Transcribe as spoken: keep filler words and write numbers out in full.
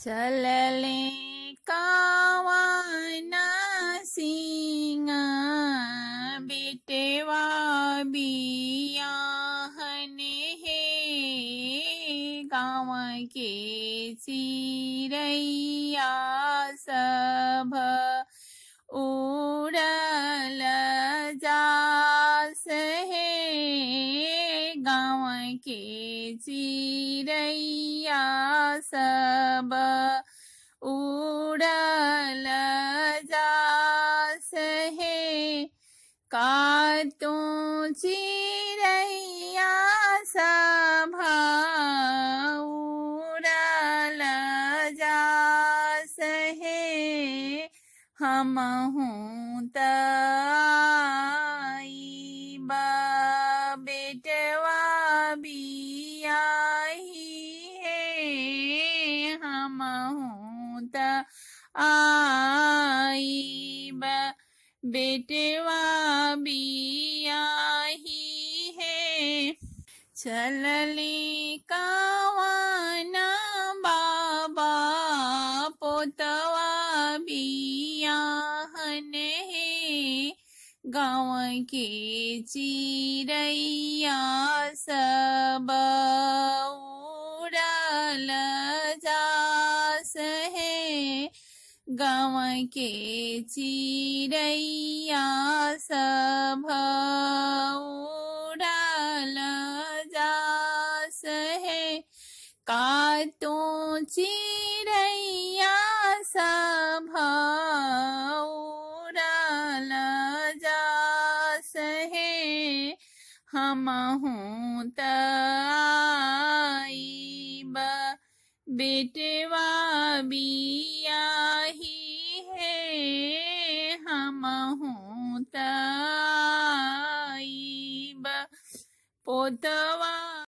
चलले कावना सिंह बेटवा बियाहन हे गाँव के चिरैया सब उड़ल जास हे गाँव के चिरैया सब उड़ल जास हे का तू चिरैया सब उड़ल जास हे हमहूँ त आइब बेटवा बियाही हे हमहूँ त आइब बेटवा बियाही हे चलले कावना बाबा पोतवा बियाहन हे गाँव के चिरैया सब उड़ल जास हे गाँव के चिरैया सब उड़ल जास हे का तू चिरैया सब उड़ल जास हे हमहूँ त आइब बेटवा बियाही हे हमहूँ त आइब पोतवा